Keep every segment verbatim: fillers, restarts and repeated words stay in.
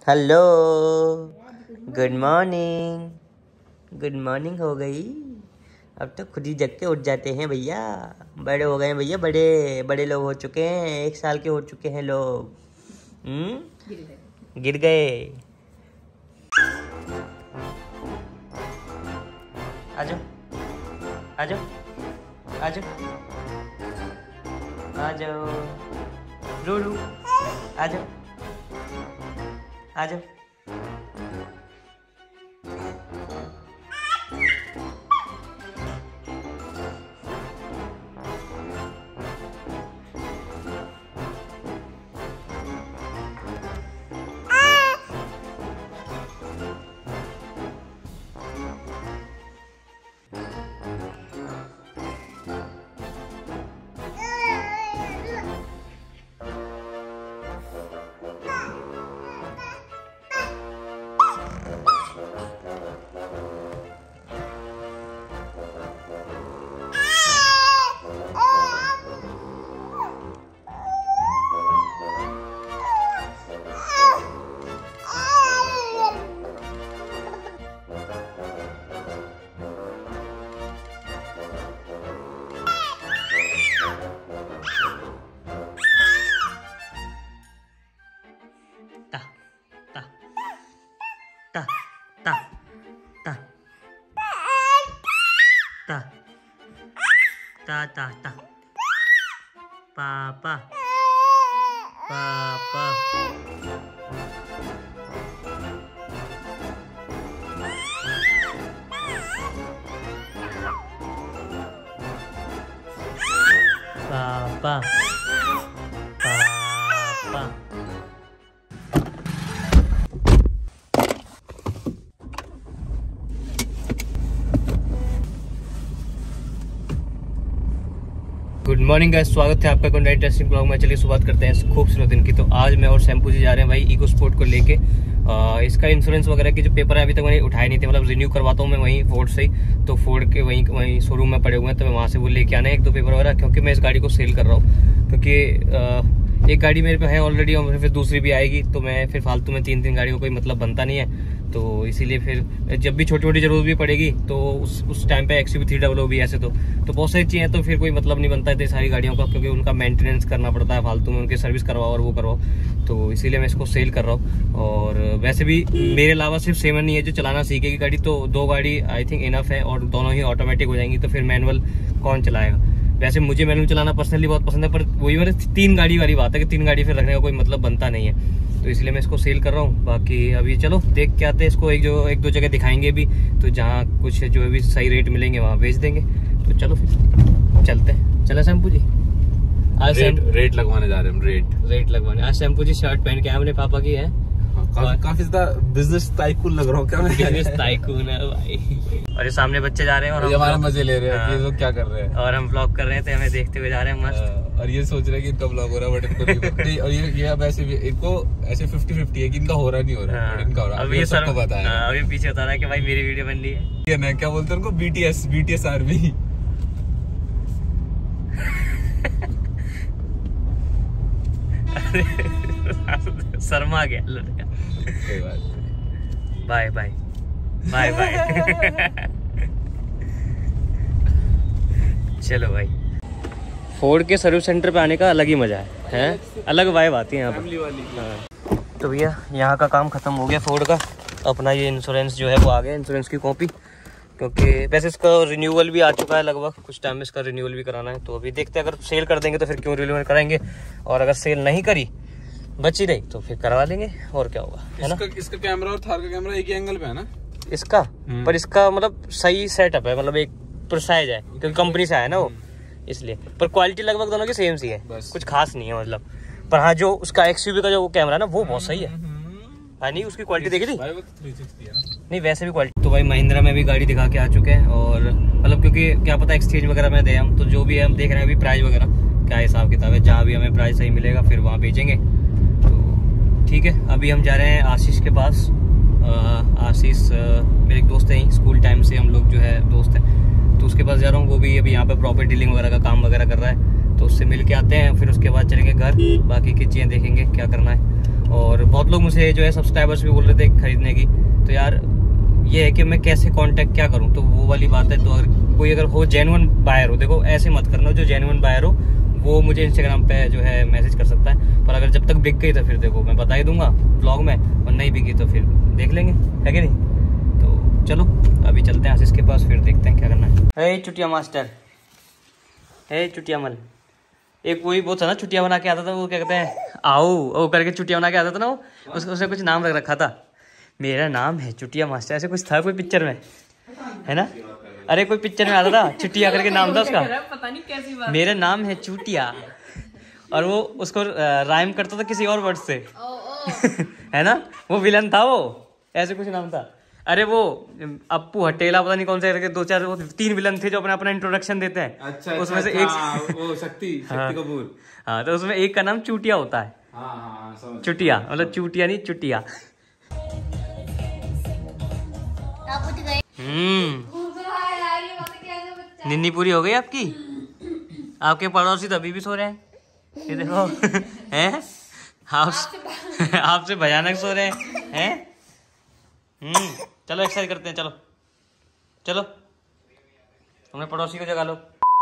Hello, good morning. Good morning हो गई। अब तो खुद ही जग के उठ जाते हैं भैया। बड़े हो गए हैं भैया, बड़े बड़े लोग हो चुके हैं। एक साल के हो चुके हैं लोग। हम्म गिर गए। आजो आजो आजो आजो रूडू आजो आजो। Ta ta ta ta ta ta ta papa papa papa papa। Good morning guys, स्वागत है आपका कोई इंटरेस्टिंग ब्लॉग में। चलिए शुरुआत करते हैं इस खूबसूरत दिन की। तो आज मैं और शैम्पू जी जा रहे हैं भाई इको स्पोर्ट को लेके। आ, इसका इंश्योरेंस वगैरह के जो पेपर है अभी तक मैंने उठाए नहीं थे, मतलब रिन्यू करवाता हूँ मैं वहीं फोर्ड से ही। तो फोर्ड के वहीं वहीं शोरूम में पड़े हुए हैं, तो मैं वहाँ से वो लेके आना है एक दो पेपर वगैरह, क्योंकि मैं इस गाड़ी को सेल कर रहा हूँ। क्योंकि आ, एक गाड़ी मेरे पे है ऑलरेडी और फिर दूसरी भी आएगी, तो मैं फिर फालतू में तीन तीन गाड़ियों का कोई मतलब बनता नहीं है। तो इसीलिए फिर जब भी छोटी छोटी जरूरत भी पड़ेगी तो उस उस टाइम पे X U V three double O भी ऐसे तो तो बहुत सारी चीज़ें, तो फिर कोई मतलब नहीं बनता है सारी गाड़ियों का, क्योंकि उनका मेंटेनेंस करना पड़ता है फालतू में, उनकी सर्विस करवाओ और वो करवाओ। तो इसीलिए मैं इसको सेल कर रहा हूँ। और वैसे भी मेरे अलावा सिर्फ सेवन नहीं है जो चलाना सीखेगी गाड़ी, तो दो गाड़ी आई थिंक इनफ है, और दोनों ही ऑटोमेटिक हो जाएंगी। तो फिर मैनुअल कौन चलाएगा? वैसे मुझे मैनुअल चलाना पर्सनली बहुत पसंद है, पर वही वाली तीन गाड़ी वाली बात है कि तीन गाड़ी फिर रखने का कोई मतलब बनता नहीं है। तो इसलिए मैं इसको सेल कर रहा हूँ। बाकी अभी चलो देख के आते हैं इसको, एक जो एक दो जगह दिखाएंगे भी, तो जहाँ कुछ जो भी सही रेट मिलेंगे वहाँ बेच देंगे। तो चलो फिर चलते हैं। चलो शैम्पू जी, आज रेट, रेट लगवाने जा रहे हैं हम। रेट रेट लगवाने आज शैम्पू जी शर्ट पहन के आए हमने पापा की है। काफी, काफी ज्यादा बिजनेस टाइकून लग रहा हूँ क्या मैं? बिजनेस टाइकून है भाई। और ये सामने बच्चे जा रहे हैं और हमारे मजे ले रहे हैं। ये लोग क्या कर रहे हैं? और हम व्लॉग कर रहे हैं, तो हमें देखते हुए जा रहे हैं मस्त। और ये सोच रहे हैं कि इनका व्लॉग हो रहा है बट इनको नहीं। और ये ये अब ऐसे इनको ऐसे फिफ्टी फिफ्टी है कि इनका हो रहा नहीं हो रहा है, इनका हो रहा है। अभी ये सबको पता है। अभी पीछे बता रहा है कि भाई मेरी वीडियो बन रही है। ये ना क्या बोलते हैं उनको, बीटीएस बीटीएस आर्मी। शर्मा गया लड़का। कोई बात नहीं। Bye bye bye bye. चलो भाई, फोर्ड के सर्विस सेंटर पे आने का अलग ही मजा है, हैं? अलग वाइब आती है यहाँ पे। हाँ। तो भैया यहाँ का काम खत्म हो गया फोर्ड का। अपना ये इंश्योरेंस जो है वो आ गया, इंश्योरेंस की कॉपी। क्योंकि वैसे इसका रिन्यूअल भी आ चुका है लगभग, कुछ टाइम में इसका रिन्यूअल भी कराना है। तो अभी देखते हैं, अगर सेल कर देंगे तो फिर क्यों रिन्यूअल कराएंगे, और अगर सेल नहीं करी बची रही तो फिर करवा लेंगे, और क्या होगा, है ना? इसका, इसका कैमरा और थार का कैमरा एक ही एंगल पे है ना इसका, पर इसका मतलब सही सेटअप है, मतलब एक प्रोसाइज है, क्योंकि कंपनी से आया ना वो, इसलिए। पर क्वालिटी लगभग दोनों की सेम सी है, कुछ खास नहीं है मतलब। पर हाँ, जो उसका एक्स यू वी का जो कैमरा है ना वो बहुत सही है। हाँ नहीं, उसकी क्वालिटी देखी थी? नहीं वैसे भी क्वालिटी। तो भाई महिंद्रा में भी गाड़ी दिखा के आ चुके हैं, और मतलब क्योंकि क्या पता एक्सचेंज वगैरह में दे हम, तो जो भी है हम देख रहे हैं अभी प्राइस वगैरह क्या हिसाब किताब है। जहाँ भी हमें प्राइस सही मिलेगा फिर वहाँ बेचेंगे। तो ठीक है, अभी हम जा रहे हैं आशीष के पास। आशीष मेरे एक दोस्त हैं, स्कूल टाइम से हम लोग जो है दोस्त हैं, तो उसके पास जा रहा हूँ। वो भी अभी यहाँ पे प्रॉपर्टी डीलिंग वगैरह का काम वगैरह कर रहा है, तो उससे मिल के आते हैं। फिर उसके बाद चलेंगे घर, बाकी की चीज़ें देखेंगे क्या करना है। और बहुत लोग मुझे जो है सब्सक्राइबर्स भी बोल रहे थे खरीदने की। तो यार ये है कि मैं कैसे कांटेक्ट क्या करूं, तो वो वाली बात है। तो अगर कोई अगर हो जेन्युइन बायर हो, देखो ऐसे मत करना, जो जेन्युइन बायर हो वो मुझे इंस्टाग्राम पे जो है मैसेज कर सकता है। पर अगर जब तक बिक गई तो फिर देखो मैं बता ही दूंगा ब्लॉग में, और नहीं बिकी तो फिर देख लेंगे, है कि नहीं। तो चलो अभी चलते हैं आशीष के पास, फिर देखते हैं क्या करना है। हे चुटिया मास्टर, हे चुटिया मल, एक वही बहुत था ना चुटिया बना के आता था, वो क्या कहते हैं, आओ ओ करके चुटिया बना के आता था ना वो, उसको उसने कुछ नाम रख रखा था, मेरा नाम है चुटिया मास्टर, ऐसे कुछ था कोई पिक्चर में, है ना। अरे कोई पिक्चर में आता था, चुटिया करके नाम था उसका, पता नहीं कैसी बात। मेरा नाम है चुटिया, और वो उसको राइम करता था किसी और वर्ड से, है ना, वो विलन था वो, ऐसे कुछ नाम था। अरे वो अप्पू हटेला पता नहीं कौन से करके दो चार वो तीन विलन थे जो अपना अपना इंट्रोडक्शन देते हैं। अच्छा, उसमें अच्छा, से एक हाँ, वो शक्ति शक्ति कपूर। हाँ, तो उसमें एक का नाम चूटिया होता है। हाँ, हाँ, समझ चुटिया मतलब चूटिया नहीं चुटिया। हम्म निन्नी पूरी हो गई आपकी? आपके पड़ोसी तो अभी भी सो रहे हैं, ये देखो हैं, आप आपसे भयानक सो रहे हैं, हैं? हम्म चलो एक्सरसाइज करते हैं, चलो चलो तुमने पड़ोसी को जगा लो।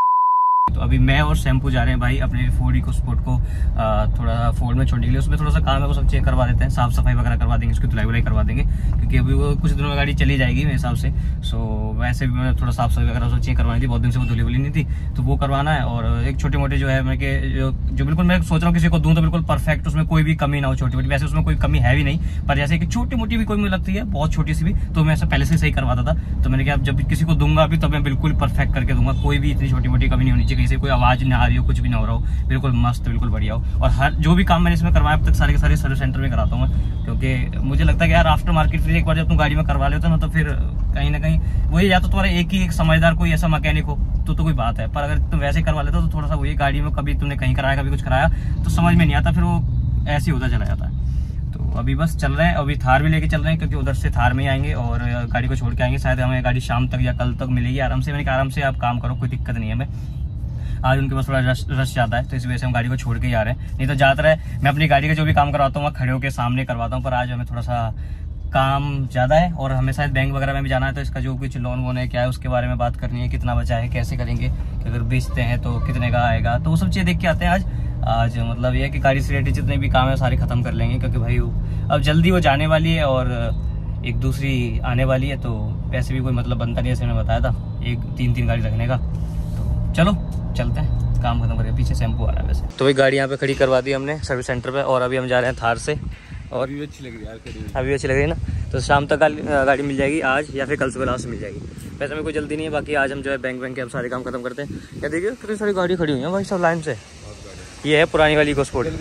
तो अभी मैं और शैम्पू जा रहे हैं भाई अपने फोर्ड इको स्पोर्ट को आ, थोड़ा फोर्ड में छोड़ने के लिए। उसमें थोड़ा सा काम है, वो सब चेक करवा देते हैं, साफ सफाई वगैरह करवा देंगे, उसकी धुलाई वुलाई करवा देंगे, क्योंकि अभी वो कुछ दिनों में गाड़ी चली जाएगी मेरे हिसाब से। सो वैसे भी मैं थोड़ा साफ सफाई वगैरह चेक करवानी थी, बहुत दिन से वो धुली वुली नहीं थी, तो वो करवाना है। और एक छोटे मोटे जो है मैं जो, जो बिल्कुल मैं सोच रहा हूँ किसी को दूँ तो बिल्कुल परफेक्ट, उसमें कोई भी कमी ना हो, छोटी मोटी। वैसे उसमें कोई कमी है भी नहीं, पर जैसे कि छोटी मोटी भी कोई मुझे लगती है, बहुत छोटी सी भी, तो मैं ऐसा पहले से सही करवाता था। तो मैंने कहा जब किसी को दूंगा अभी, तब मैं बिल्कुल परफेक्ट करके दूंगा, कोई भी इतनी छोटी मोटी कमी नहीं होनी चाहिए, कहीं से कोई आवाज आ रही हो, कुछ भी ना हो रहा हो, बिल्कुल मस्त बिल्कुल बढ़िया हो। और हर जो भी काम मैंने इसमें करवाया अब तक सारे के सारे सर्विस सेंटर में कराता हूँ मैं, क्योंकि मुझे लगता है कि यार आफ्टर मार्केट फिर एक बार जब तुम गाड़ी में करवा लेते हो ना, तो फिर कहीं ना कहीं वही, या तो तुम्हारा एक ही एक समझदार कोई ऐसा मैकेनिक हो तो तो कोई बात है, पर अगर तुम वैसे करवा लेते हो तो थोड़ा सा वही गाड़ी में कभी तुमने कहीं कराया कभी कुछ कराया तो समझ में नहीं आता, फिर वो ऐसे ही होता चला जाता है। तो अभी बस चल रहे हैं, अभी थार भी लेके चल रहे हैं, क्योंकि उधर से थार में आएंगे और गाड़ी को छोड़ के आएंगे। शायद हमें गाड़ी शाम तक या कल तक मिलेगी आराम से। मैंने कहा आराम से आप काम करो, कोई दिक्कत नहीं है। मैं आज उनके पास थोड़ा रश रश ज़्यादा है, तो इस वजह से हम गाड़ी को छोड़ के ही आ रहे हैं। नहीं तो ज़्यादातर है मैं अपनी गाड़ी का जो भी काम करवाता हूँ वहाँ खड़े होकर सामने करवाता हूँ, पर आज हमें थोड़ा सा काम ज़्यादा है और हमें शायद बैंक वगैरह में भी जाना है। तो इसका जो कुछ लोन वोन है क्या है उसके बारे में बात करनी है, कितना बचा है, कैसे करेंगे, कि अगर बेचते हैं तो कितने का आएगा, तो वो सब चीज़ें देख के आते हैं आज। आज मतलब ये है कि गाड़ी से रिलेटेड जितने भी काम है सारे खत्म कर लेंगे, क्योंकि भाई अब जल्दी वो जाने वाली है और एक दूसरी आने वाली है, तो पैसे भी कोई मतलब बनता नहीं, जैसे मैंने बताया था एक तीन तीन गाड़ी रखने का। तो चलो चलते हैं, काम खत्म करके। पीछे शैम्पू आ रहा है वैसे। तो वही गाड़ी यहाँ पे खड़ी करवा दी हमने सर्विस सेंटर पे, और अभी हम जा रहे हैं थार से। और अभी अच्छी लग रही है यार, खड़ी हुई। अभी अच्छी लग रही है ना, तो शाम तक गाड़ी मिल जाएगी आज, या फिर कल सुबह लास्ट मिल जाएगी। वैसे हमें कोई जल्दी नहीं है। बाकी आज हम जो है बैंक बैंक के हम सारे काम खत्म करते हैं। क्या देखिए कितनी सारी गाड़ी खड़ी हुई है भाई सब लाइन से। ये है पुरानी वाली इको स्पोर्ट।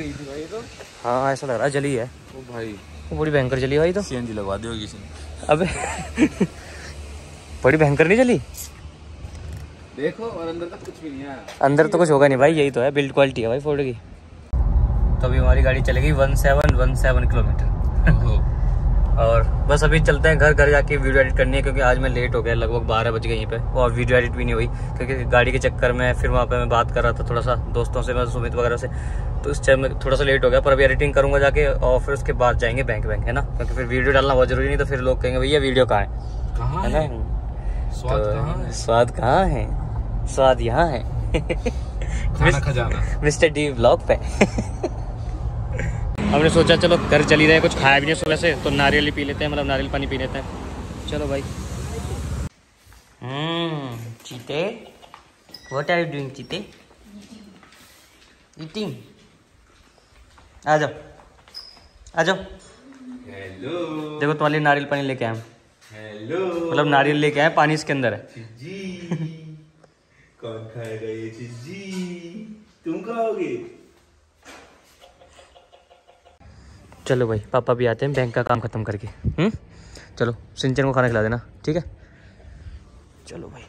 हाँ ऐसा लग रहा है जली है भाई, वो बड़ी भयंकर जली भाई। तो सीएनजी लगवा दी होगी किसी ने। अबे बड़ी भयंकर नहीं जली, देखो, और अंदर तक कुछ भी नहीं है। अंदर तो कुछ होगा नहीं भाई, यही तो है बिल्ड क्वालिटी है भाई फोर्ड की। तो अभी हमारी गाड़ी चलेगी one seven one seven kilometre और बस अभी चलते हैं घर। घर जाके वीडियो एडिट करनी है, क्योंकि आज मैं लेट हो गया, लगभग बारह बज गए यहीं पे, और वीडियो एडिट भी नहीं हुई क्योंकि गाड़ी के चक्कर में। फिर वहाँ पे मैं बात कर रहा था थोड़ा सा दोस्तों से, मैं सुमित वगैरह से, तो उस टाइम में थोड़ा सा लेट हो गया। पर अभी एडिटिंग करूँगा जाके, और फिर उसके बाद जाएंगे बैंक बैंक, है ना, क्योंकि फिर वीडियो डालना बहुत जरूरी, नहीं तो फिर लोग कहेंगे भैया वीडियो कहाँ है, कहाँ है ना। स्वाद कहाँ है? स्वाद कहाँ है, स्वाद यहाँ है खाना खजाना मिस्टर डी ब्लॉग पे। हमने सोचा चलो घर चली रहे, कुछ खाया भी नहीं सुबह से, तो नारियल ही पी लेते हैं, मतलब नारियल पानी पी लेते हैं। चलो भाई। हम्म चीते, व्हाट आर यू डूइंग चीते? ईटिंग। आ जाओ आ जाओ। हेलो, देखो तुम्हारे लिए नारियल पानी लेके आए हम। हेलो, मतलब नारियल लेके आए, पानी इसके अंदर है। चिज्जी, कौन खाएगा ये चिज्जी? तुम खाओगे? चलो भाई, पापा भी आते हैं बैंक का काम खत्म करके। हम्म चलो सिंचन को खाना खिला देना, ठीक है। चलो भाई।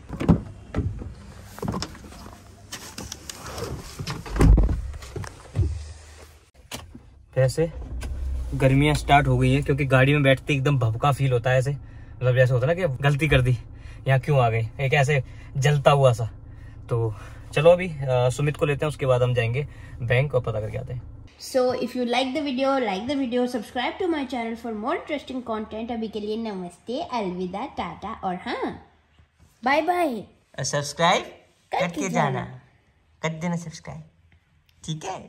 वैसे गर्मियाँ स्टार्ट हो गई हैं, क्योंकि गाड़ी में बैठते एकदम भभका फील होता है, ऐसे मतलब जैसे होता है ना कि गलती कर दी, यहाँ क्यों आ गए, एक ऐसे जलता हुआ सा। तो चलो अभी आ, सुमित को लेते हैं, उसके बाद हम जाएंगे बैंक और पता करके आते हैं। So if you like the video, like the video, subscribe to my channel for more interesting content. अभी के लिए नमस्ते, अलविदा, टाटा और हाँ बाय बाय। सब्सक्राइब करके जाना, कर देना सब्सक्राइब, ठीक है?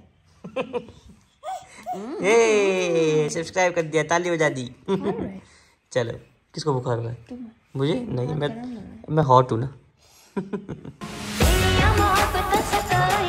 ए सब्सक्राइब कर दिया, ताली बजा दी। चलो, किसको बुखार हुआ है? मुझे नहीं, मैं मैं हॉट हूँ ना।